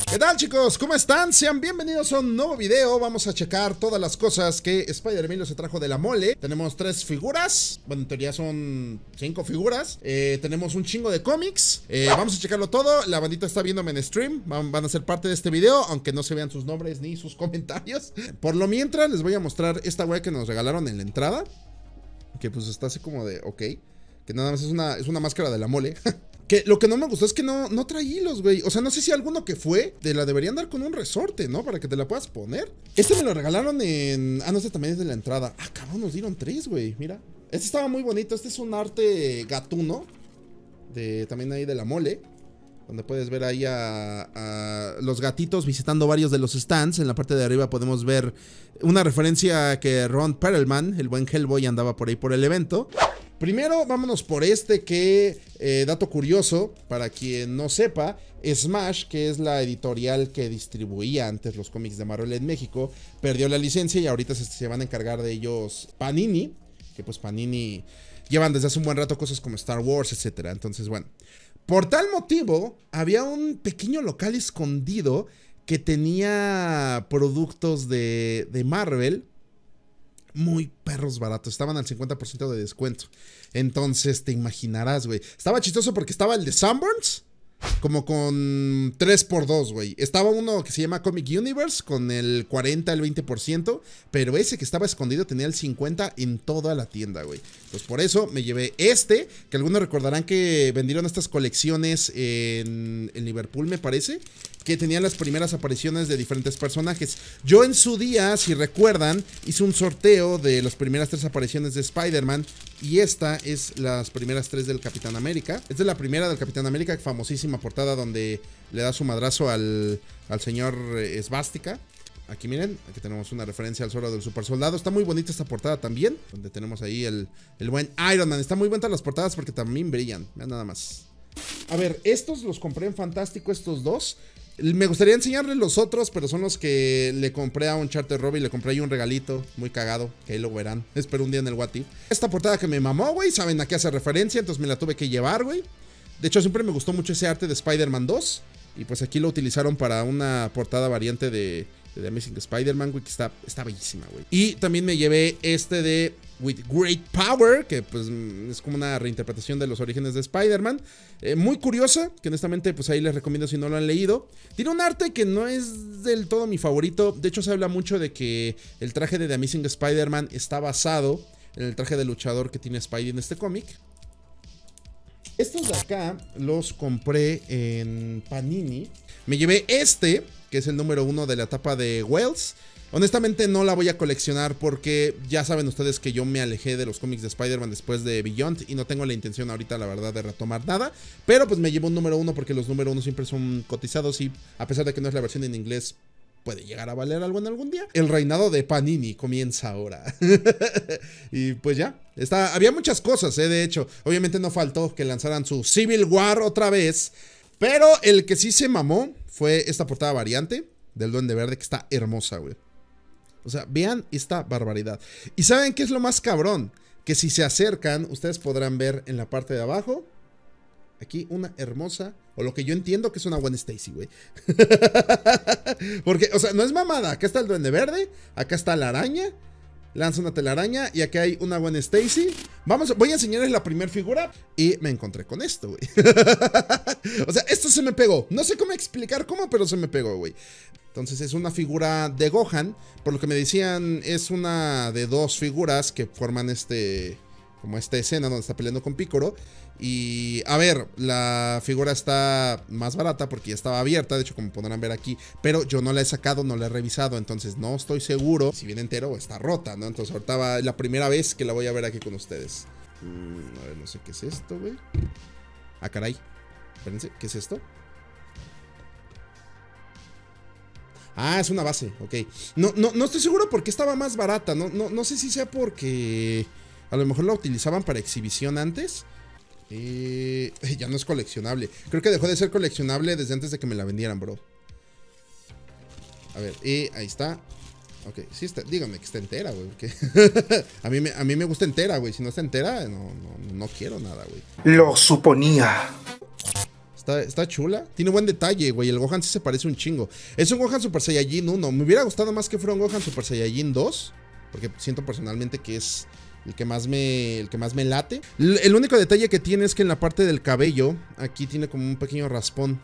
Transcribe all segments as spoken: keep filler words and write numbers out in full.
¿Qué tal, chicos? ¿Cómo están? Sean bienvenidos a un nuevo video. Vamos a checar todas las cosas que Spider-Man se trajo de la mole. Tenemos tres figuras. Bueno, en teoría son cinco figuras. eh, Tenemos un chingo de cómics. eh, Vamos a checarlo todo. La bandita está viéndome en stream. Van, van a ser parte de este video, aunque no se vean sus nombres ni sus comentarios. Por lo mientras, les voy a mostrar esta wea que nos regalaron en la entrada. Que pues está así como de, ok. Que nada más es una, es una máscara de la mole. Que lo que no me gustó es que no, no trae hilos, güey. O sea, no sé si alguno que fue te la deberían dar con un resorte, ¿no? Para que te la puedas poner. Este me lo regalaron en... Ah, no, este también es de la entrada. Ah, cabrón, nos dieron tres, güey. Mira. Este estaba muy bonito. Este es un arte gatuno. De, también ahí de la mole. Donde puedes ver ahí a, a los gatitos visitando varios de los stands. En la parte de arriba podemos ver una referencia a que Ron Perlman, el buen Hellboy, andaba por ahí por el evento. Primero, vámonos por este que, eh, dato curioso, para quien no sepa, Smash, que es la editorial que distribuía antes los cómics de Marvel en México, perdió la licencia y ahorita se, se van a encargar de ellos Panini, que pues Panini llevan desde hace un buen rato cosas como Star Wars, etcétera. Entonces, bueno, por tal motivo, había un pequeño local escondido que tenía productos de, de Marvel muy perros baratos, estaban al cincuenta por ciento de descuento. Entonces te imaginarás, güey. Estaba chistoso porque estaba el de Sunburns como con tres por dos, güey. Estaba uno que se llama Comic Universe con el cuarenta, el veinte por ciento. Pero ese que estaba escondido tenía el cincuenta por ciento en toda la tienda, güey. Pues por eso me llevé este, que algunos recordarán que vendieron estas colecciones en, en Liverpool, me parece, que tenían las primeras apariciones de diferentes personajes. Yo en su día, si recuerdan, hice un sorteo de las primeras tres apariciones de Spider-Man. Y esta es las primeras tres del Capitán América. Esta es la primera del Capitán América, famosísima portada donde le da su madrazo al, al señor eh, Svástica. Aquí miren, aquí tenemos una referencia al suelo del super soldado. Está muy bonita esta portada también, donde tenemos ahí el, el buen Iron Man. Está muy buenas las portadas porque también brillan. Vean nada más. A ver, estos los compré en Fantástico, estos dos. Me gustaría enseñarles los otros, pero son los que le compré a un Charter Robbie. Le compré ahí un regalito muy cagado, que ahí lo verán. Espero un día en el What If. Esta portada que me mamó, güey, saben a qué hace referencia, entonces me la tuve que llevar, güey. De hecho, siempre me gustó mucho ese arte de Spider-Man dos. Y pues aquí lo utilizaron para una portada variante de, de The Amazing Spider-Man, güey, que está, está bellísima, güey. Y también me llevé este de With Great Power, que pues es como una reinterpretación de los orígenes de Spider-Man. eh, Muy curiosa, que honestamente pues ahí les recomiendo si no lo han leído. Tiene un arte que no es del todo mi favorito. De hecho se habla mucho de que el traje de The Amazing Spider-Man está basado en el traje de luchador que tiene Spidey en este cómic. Estos de acá los compré en Panini. Me llevé este, que es el número uno de la etapa de Wells. Honestamente no la voy a coleccionar porque ya saben ustedes que yo me alejé de los cómics de Spider-Man después de Beyond y no tengo la intención ahorita, la verdad, de retomar nada. Pero pues me llevo un número uno porque los número uno siempre son cotizados y a pesar de que no es la versión en inglés, puede llegar a valer algo en algún día. El reinado de Panini comienza ahora. Y pues ya, está, había muchas cosas, ¿eh? De hecho, obviamente no faltó que lanzaran su Civil War otra vez. Pero el que sí se mamó fue esta portada variante del Duende Verde, que está hermosa, güey. O sea, vean esta barbaridad. ¿Y saben qué es lo más cabrón? Que si se acercan, ustedes podrán ver en la parte de abajo aquí una hermosa, o lo que yo entiendo que es una Gwen Stacy, güey. Porque, o sea, no es mamada. Acá está el Duende Verde, acá está la araña, lanza una telaraña y acá hay una Gwen Stacy. Vamos, voy a enseñarles la primera figura y me encontré con esto, güey. O sea, esto se me pegó. No sé cómo explicar cómo, pero se me pegó, güey. Entonces es una figura de Gohan. Por lo que me decían, es una de dos figuras que forman este, como esta escena donde está peleando con Piccolo. Y a ver, la figura está más barata porque ya estaba abierta, de hecho como podrán ver aquí. Pero yo no la he sacado, no la he revisado, entonces no estoy seguro si viene entero o está rota, ¿no? Entonces ahorita va la primera vez que la voy a ver aquí con ustedes. mm, A ver, no sé qué es esto, güey. Ah, caray. Espérense, ¿qué es esto? Ah, es una base, ok. No, no, no estoy seguro por qué estaba más barata. No, no, no sé si sea porque a lo mejor la utilizaban para exhibición antes. Eh, ya no es coleccionable. Creo que dejó de ser coleccionable desde antes de que me la vendieran, bro. A ver, y ahí está. Ok, sí está, díganme que está entera, güey. a, mí me, a mí me gusta entera, güey. Si no está entera, no, no, no quiero nada, güey. Lo suponía. Está, está chula. Tiene buen detalle, güey. El Gohan sí se parece un chingo. Es un Gohan Super Saiyajin uno. Me hubiera gustado más que fuera un Gohan Super Saiyajin dos. Porque siento personalmente que es el que más me, el que más me late. L- el único detalle que tiene es que en la parte del cabello, aquí tiene como un pequeño raspón.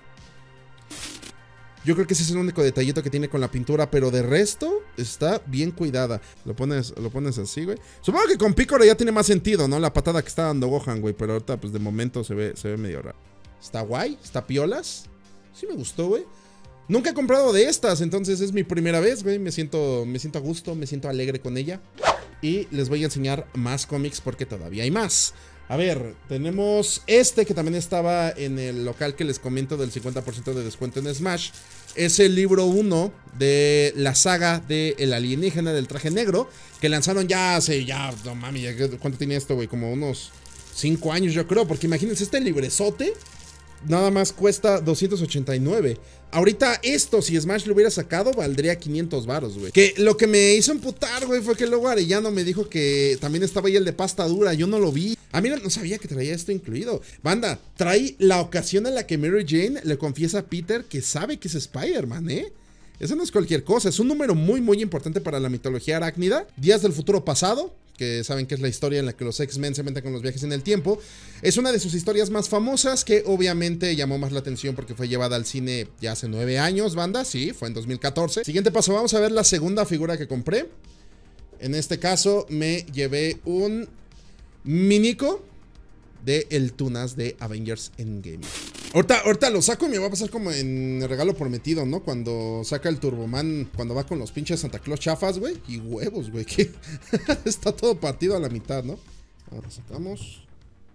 Yo creo que ese es el único detallito que tiene con la pintura, pero de resto está bien cuidada. Lo pones, lo pones así, güey. Supongo que con Piccolo ya tiene más sentido, ¿no? La patada que está dando Gohan, güey. Pero ahorita, pues de momento se ve, se ve medio raro. Está guay, está piolas. Sí me gustó, güey. Nunca he comprado de estas, entonces es mi primera vez, güey. Me siento, me siento a gusto, me siento alegre con ella. Y les voy a enseñar más cómics porque todavía hay más. A ver, tenemos este que también estaba en el local que les comento del cincuenta por ciento de descuento en Smash. Es el libro uno de la saga de El alienígena del traje negro, que lanzaron ya hace, ya, no mami, ya, ¿cuánto tiene esto, güey? Como unos cinco años yo creo, porque imagínense este librezote. Nada más cuesta doscientos ochenta y nueve. Ahorita esto, si Smash lo hubiera sacado, valdría quinientos varos, güey. Que lo que me hizo emputar, güey, fue que luego Arellano me dijo que también estaba ahí el de pasta dura. Yo no lo vi. Ah, mira, no sabía que traía esto incluido. Banda, trae la ocasión en la que Mary Jane le confiesa a Peter que sabe que es Spider-Man, ¿eh? Eso no es cualquier cosa. Es un número muy, muy importante para la mitología arácnida. Días del futuro pasado, que saben que es la historia en la que los X-Men se meten con los viajes en el tiempo. Es una de sus historias más famosas, que obviamente llamó más la atención porque fue llevada al cine ya hace nueve años, banda. Sí, fue en dos mil catorce. Siguiente paso, vamos a ver la segunda figura que compré. En este caso me llevé un Minico de el Tunas de Avengers Endgame. Ahorita, ahorita lo saco y me va a pasar como en el regalo prometido, ¿no? Cuando saca el Turboman, cuando va con los pinches Santa Claus chafas, güey. Y huevos, güey, que está todo partido a la mitad, ¿no? Ahora sacamos.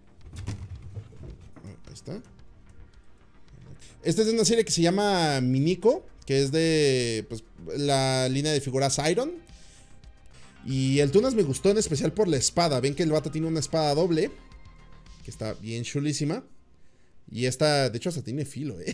Ahí está. Esta es de una serie que se llama Minico, que es de, pues, la línea de figuras Iron. Y el Tunas me gustó en especial por la espada. Ven que el vato tiene una espada doble, que está bien chulísima. Y esta, de hecho, hasta tiene filo, eh.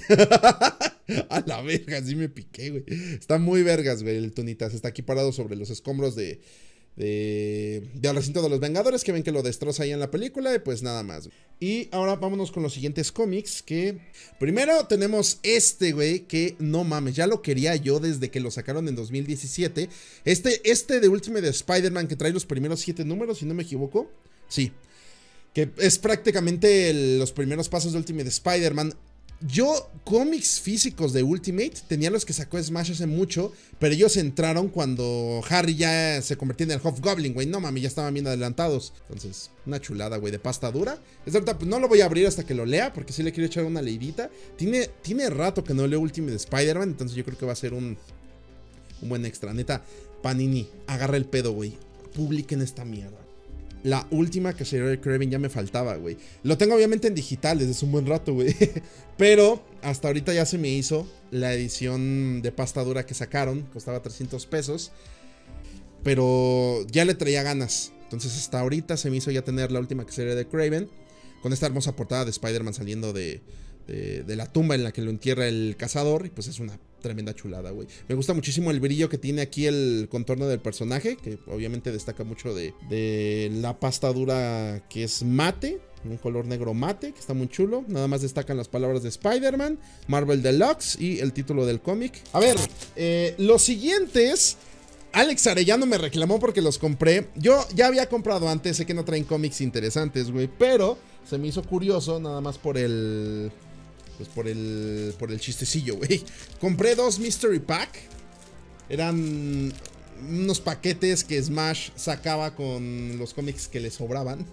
A la verga, sí me piqué, güey. Está muy vergas, güey, el Tunitas. Está aquí parado sobre los escombros de, de, del recinto de los Vengadores, que ven que lo destroza ahí en la película. Y pues nada más. Y ahora vámonos con los siguientes cómics, que primero tenemos este, güey, que no mames, ya lo quería yo desde que lo sacaron en dos mil diecisiete. Este, este de Ultimate Spider-Man, que trae los primeros siete números, si no me equivoco. Sí. Que es prácticamente el, los primeros pasos de Ultimate Spider-Man. Yo, cómics físicos de Ultimate, tenía los que sacó Smash hace mucho, pero ellos entraron cuando Harry ya se convertía en el Hobgoblin, güey. No mami, ya estaban bien adelantados. Entonces, una chulada, güey, de pasta dura. Es verdad, pues no lo voy a abrir hasta que lo lea, porque sí le quiero echar una leidita. Tiene, tiene rato que no leo Ultimate Spider-Man, entonces yo creo que va a ser un, un buen extra. Neta, Panini, agarra el pedo, güey. Publiquen esta mierda. La última que sería de Kraven ya me faltaba, güey. Lo tengo obviamente en digital desde hace un buen rato, güey. Pero hasta ahorita ya se me hizo la edición de pasta dura que sacaron. Costaba trescientos pesos. Pero ya le traía ganas. Entonces hasta ahorita se me hizo ya tener la última que sería de Kraven. Con esta hermosa portada de Spider-Man saliendo de, de, de la tumba en la que lo entierra el cazador. Y pues es una tremenda chulada, güey. Me gusta muchísimo el brillo que tiene aquí el contorno del personaje, que obviamente destaca mucho de, de la pasta dura, que es mate, un color negro mate, que está muy chulo. Nada más destacan las palabras de Spider-Man, Marvel Deluxe y el título del cómic. A ver, eh, los siguientes... Alex Arellano me reclamó porque los compré. Yo ya había comprado antes, sé que no traen cómics interesantes, güey, pero se me hizo curioso nada más por el... Pues por el, por el chistecillo, güey. Compré dos Mystery Pack. Eran unos paquetes que Smash sacaba con los cómics que le sobraban.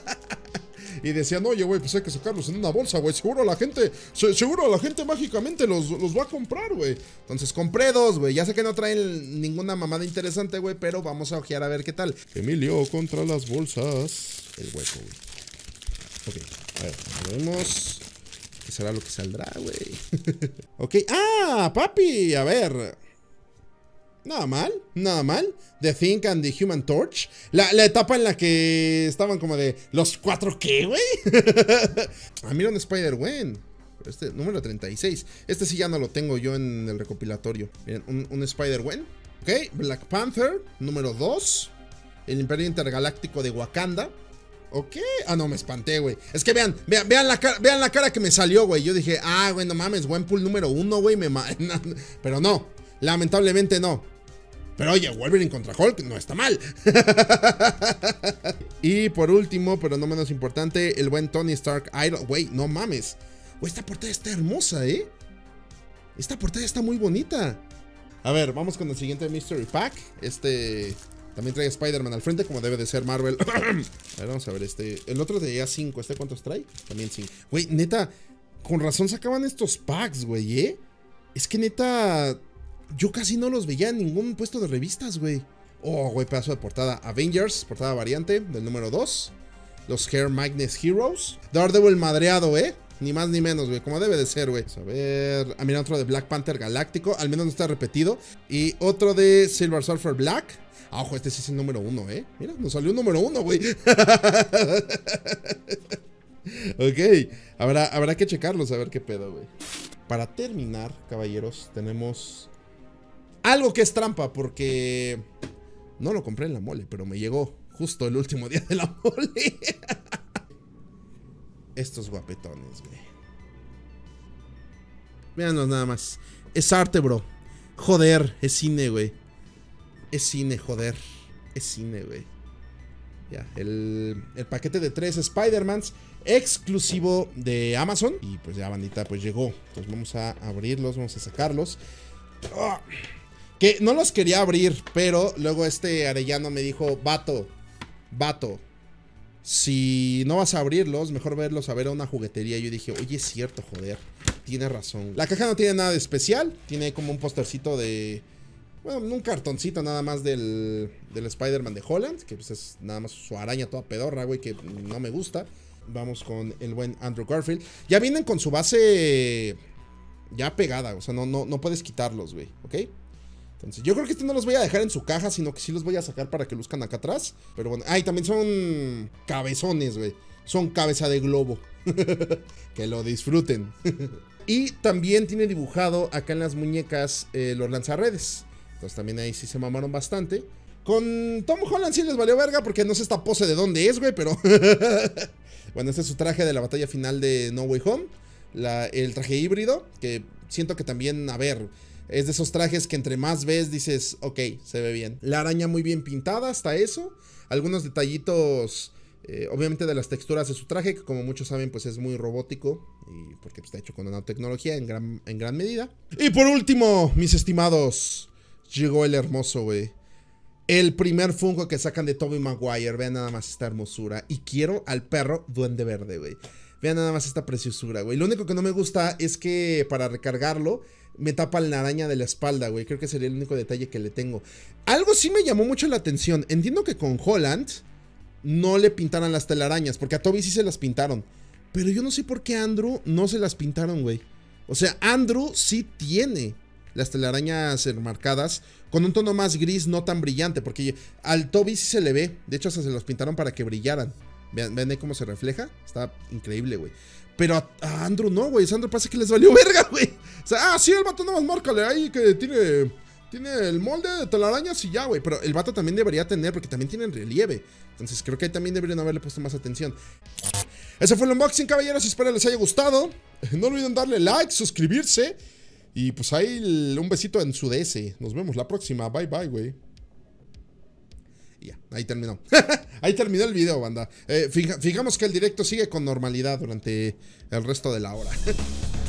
Y decían, oye, güey, pues hay que sacarlos en una bolsa, güey. Seguro la gente, seguro la gente mágicamente los, los va a comprar, güey. Entonces compré dos, güey. Ya sé que no traen ninguna mamada interesante, güey, pero vamos a ojear a ver qué tal. Emilio contra las bolsas. El hueco, güey. Ok, a ver, vemos... ¿Qué será lo que saldrá, güey? Ok. ¡Ah, papi! A ver. Nada mal, nada mal. The Thing and the Human Torch. La, la etapa en la que estaban como de... ¿Los cuatro qué, güey? Ah, mira un Spider-Gwen. Este, número treinta y seis. Este sí ya no lo tengo yo en el recopilatorio. Miren, un, un Spider-Gwen. Ok, Black Panther, número dos. El Imperio Intergaláctico de Wakanda. Ok. Ah, no, me espanté, güey. Es que vean, vean, vean la cara, vean la cara que me salió, güey. Yo dije, ah, güey, no mames, Gwenpool número uno, güey. Me ma Pero no, lamentablemente no. Pero oye, Wolverine contra Hulk no está mal. Y por último, pero no menos importante, el buen Tony Stark Iron. Güey, no mames. Güey, esta portada está hermosa, ¿eh? Esta portada está muy bonita. A ver, vamos con el siguiente Mystery Pack. Este también trae Spider-Man al frente, como debe de ser Marvel. A ver, vamos a ver este. El otro de A cinco, ¿este cuántos trae? También cinco. Güey, neta, con razón sacaban estos packs, güey, ¿eh? Es que neta, yo casi no los veía en ningún puesto de revistas, güey. Oh, güey, pedazo de portada. Avengers, portada variante del número dos. Los Hair Magnus Heroes. Daredevil madreado, ¿eh? Ni más ni menos, güey, como debe de ser, güey. A ver, ah, mira, otro de Black Panther Galáctico. Al menos no está repetido. Y otro de Silver Surfer Black. Ah, ojo, este sí es el número uno, ¿eh? Mira, nos salió un número uno, güey. Ok, habrá, habrá que checarlos, a ver qué pedo, güey. Para terminar, caballeros, tenemos algo que es trampa, porque no lo compré en la mole, pero me llegó justo el último día de la mole. Estos guapetones, güey. Véanos nada más. Es arte, bro. Joder, es cine, güey. Es cine, joder. Es cine, güey. Ya, el, el paquete de tres Spider-Mans exclusivo de Amazon. Y pues ya, bandita, pues llegó. Entonces vamos a abrirlos, vamos a sacarlos. Oh, que no los quería abrir, pero luego este Arellano me dijo, vato, vato, si no vas a abrirlos, mejor verlos a ver a una juguetería. Y yo dije, oye, es cierto, joder, tiene razón. La caja no tiene nada de especial. Tiene como un postercito de... Bueno, un cartoncito nada más del, del Spider-Man de Holland, que pues es nada más su araña toda pedorra, güey, que no me gusta. Vamos con el buen Andrew Garfield. Ya vienen con su base ya pegada, o sea, no, no, no puedes quitarlos, güey, ¿ok? Entonces, yo creo que este no los voy a dejar en su caja, sino que sí los voy a sacar para que luzcan acá atrás. Pero bueno, ay, también son cabezones, güey. Son cabeza de globo. Que lo disfruten. Y también tiene dibujado acá en las muñecas eh, los lanzarredes. Entonces también ahí sí se mamaron bastante. Con Tom Holland sí les valió verga porque no sé esta pose de dónde es, güey, pero... Bueno, este es su traje de la batalla final de No Way Home. La, el traje híbrido, que siento que también, a ver, es de esos trajes que entre más ves dices, ok, se ve bien. La araña muy bien pintada, hasta eso. Algunos detallitos, eh, obviamente de las texturas de su traje, que como muchos saben, pues es muy robótico. Y porque está hecho con nanotecnología en gran, en gran medida. Y por último, mis estimados... Llegó el hermoso, güey. El primer Funko que sacan de Tobey Maguire. Vean nada más esta hermosura. Y quiero al perro Duende Verde, güey. Vean nada más esta preciosura, güey. Lo único que no me gusta es que para recargarlo me tapa la araña de la espalda, güey. Creo que sería el único detalle que le tengo. Algo sí me llamó mucho la atención. Entiendo que con Holland no le pintaran las telarañas, porque a Tobey sí se las pintaron. Pero yo no sé por qué a Andrew no se las pintaron, güey. O sea, Andrew sí tiene las telarañas enmarcadas con un tono más gris, no tan brillante, porque al Tobey sí se le ve. De hecho, hasta se los pintaron para que brillaran. Vean, vean ahí cómo se refleja. Está increíble, güey. Pero a, a Andrew no, güey. A Andrew parece que les valió verga, güey. O sea, ah, sí, el vato nada más márcale ahí que tiene... Tiene el molde de telarañas y ya, güey. Pero el vato también debería tener, porque también tienen relieve. Entonces creo que ahí también deberían haberle puesto más atención. Ese fue el unboxing, caballeros. Espero les haya gustado. No olviden darle like, suscribirse. Y pues ahí un besito en su D S. Nos vemos la próxima. Bye, bye, güey. Y ya, ahí terminó. Ahí terminó el video, banda. Eh, fija, fijamos que el directo sigue con normalidad durante el resto de la hora.